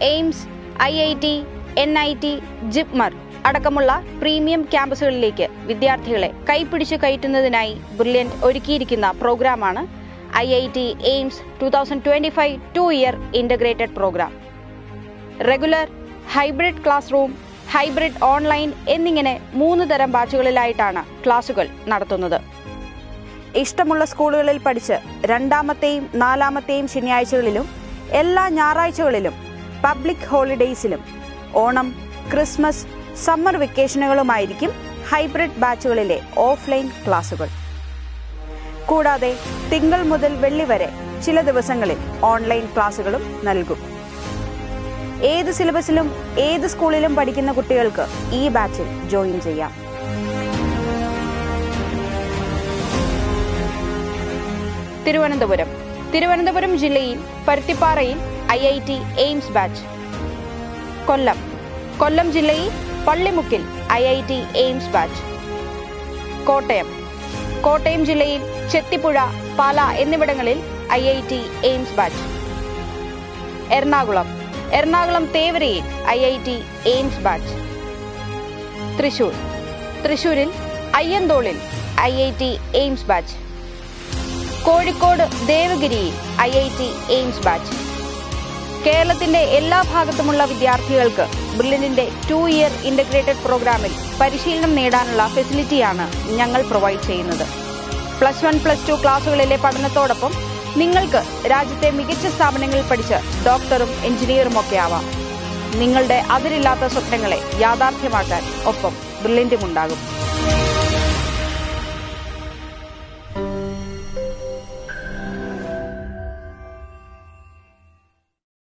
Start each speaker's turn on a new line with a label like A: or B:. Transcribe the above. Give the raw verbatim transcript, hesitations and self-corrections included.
A: AIIMS, I I T, N I T, JIPMER അടക്കമുള്ള premium ക്യാമ്പസുകളിലേക്ക് വിദ്യാർത്ഥികളെ കൈപിടിച്ചു കയറ്റുന്നതിനായി ബ്രില്യൻറ്റ് ഒരുക്കിയിരിക്കുന്ന പ്രോഗ്രാമാണ് I I T AIIMS two thousand twenty five two year integrated programme. Regular, hybrid class room, hybrid online എന്നിങ്ങനെ മൂന്ന് തരം ബാച്ചുകളിലായിട്ടാണ് ക്ലാസുകൾ നടത്തുന്നത്. ഇഷ്ടമുള്ള സ്കൂളുകളിൽ പഠിച്ച് രണ്ടാമത്തെയും നാലാമത്തെയും ശനിയാഴ്ചകളിലും എല്ലാ ഞായറാഴ്ചകളിലും പബ്ലിക് ഹോളിഡേയ്സിലും ഓണം, ക്രിസ്മസ്, സമ്മർ വെക്കേഷനുകളുമായിരിക്കും ഹൈബ്രിഡ് ബാച്ചുകളിലെ ഓഫ്ലൈൻ ക്ലാസുകൾ. കൂടാതെ തിങ്കൾ മുതൽ വെള്ളി വരെ ചില ദിവസങ്ങളിൽ ഓൺലൈൻ ക്ലാസുകളും നൽകും. ഏത് സിലബസിലും ഏത് സ്കൂളിലും പഠിക്കുന്ന കുട്ടികൾക്ക് ഈ ബാച്ചിൽ ജോയിൻ ചെയ്യാം. തിരുവനന്തപുരം തിരുവനന്തപുരം ജില്ലയിൽ പരുത്തിപ്പാറയിൽ I I T AIIMS batch. Kollam Kollam ജില്ലയിൽ പള്ളിമുക്കിൽ I I T AIIMS batch. Kottayam Kottayam ജില്ലയിൽ ചെത്തിപ്പുഴ, പാല എന്നിവിടങ്ങളിൽ I I T AIIMS batch. Ernakulam Ernakulam തേവരയിൽ I I T AIIMS batch. Thrissur തൃശൂരിൽ അയ്യന്തോളിൽ I I T AIIMS batch. Kozhikode ദേവഗിരിയിൽ I I T AIIMS batch. കേരളത്തിന്റെ എല്ലാ ഭാഗത്തുമുള്ള വിദ്യാർത്ഥികൾക്ക് ബ്രില്യന്റിന്റെ ടു ഇയർ ഇന്റഗ്രേറ്റഡ് പ്രോഗ്രാമിൽ പരിശീലനം നേടാനുള്ള ഫെസിലിറ്റിയാണ് ഞങ്ങൾ പ്രൊവൈഡ് ചെയ്യുന്നത്. പ്ലസ് വൺ പ്ലസ് ടു ക്ലാസുകളിലെ പഠനത്തോടൊപ്പം നിങ്ങൾക്ക് രാജ്യത്തെ മികച്ച സ്ഥാപനങ്ങളിൽ പഠിച്ച് ഡോക്ടറും എഞ്ചിനീയറും ഒക്കെ ആവാം. നിങ്ങളുടെ അതിരില്ലാത്ത സ്വപ്നങ്ങളെ യാഥാർത്ഥ്യമാക്കാൻ ഒപ്പം ബ്രില്യന്റും ഉണ്ടാകും.